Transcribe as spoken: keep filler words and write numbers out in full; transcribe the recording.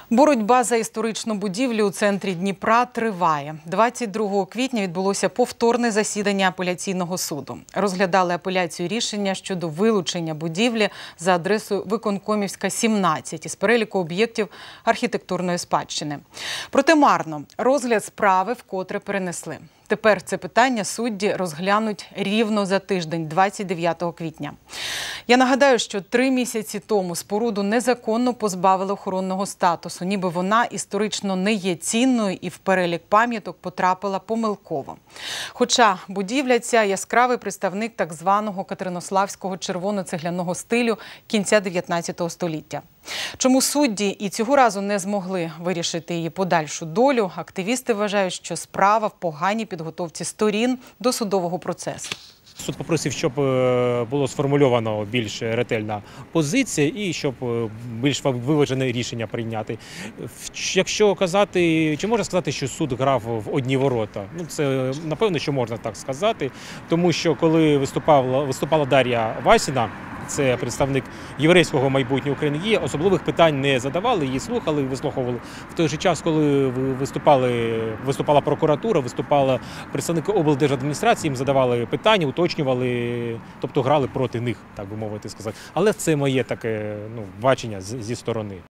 Боротьба за історичну будівлю у центрі Дніпра триває. двадцять другого квітня відбулося повторне засідання апеляційного суду. Розглядали апеляцію рішення щодо вилучення будівлі за адресою Виконкомівська, сімнадцять із переліку об'єктів архітектурної спадщини. Проте марно. Розгляд справи вкотре перенесли. Тепер це питання судді розглянуть рівно за тиждень, двадцять дев'ятого квітня. Я нагадаю, що три місяці тому споруду незаконно позбавили охоронного статусу, ніби вона історично не є цінною і в перелік пам'яток потрапила помилково. Хоча будівля ця – яскравий представник так званого катеринославського червоно-цегляного стилю кінця дев'ятнадцятого століття. Чому судді і цього разу не змогли вирішити її подальшу долю, активісти вважають, що справа в поганій підготовці сторін до судового процесу. Суд попросив, щоб було сформульовано більш ретельна позиція і щоб більш виважене рішення прийняти. Якщо казати, чи можна сказати, що суд грав в одні ворота? Ну, це, напевно, що можна так сказати, тому що коли виступала, виступала Дар'я Васіна, це представник єврейського майбутнього України, її особливих питань не задавали, її слухали, вислуховували. В той же час, коли виступали, виступала прокуратура, виступали представники облдержадміністрації, їм задавали питання, уточнювали, тобто грали проти них, так би мовити сказати. Але це моє таке ну, бачення зі сторони.